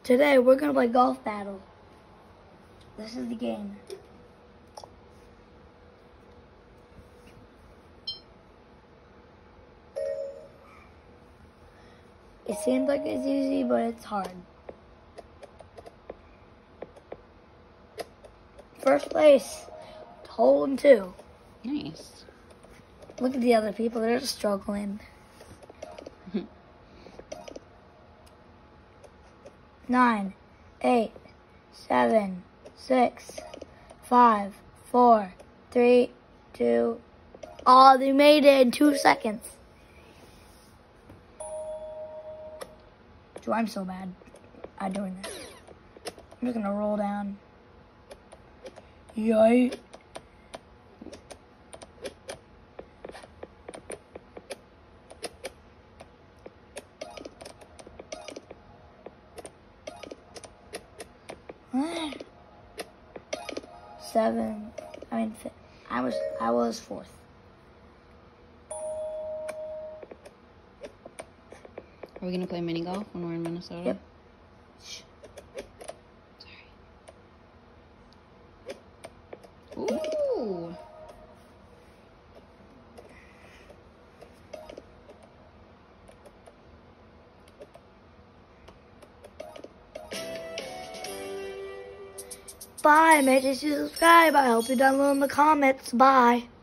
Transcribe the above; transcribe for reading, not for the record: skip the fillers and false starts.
Today we're gonna play golf battle. This is the game. It seems like it's easy, but it's hard. First place, hole in 2. Nice. Look at the other people, they're struggling. 9, 8, 7, 6, 5, 4, 3, 2. Oh, they made it in 2 seconds. Dude, I'm so bad at doing this. I'm just gonna roll down. Yay. I was 4th. Are we gonna play mini golf when we're in Minnesota? Yep. Sorry. Ooh. Bye. Make sure you subscribe. I hope you download in the comments. Bye.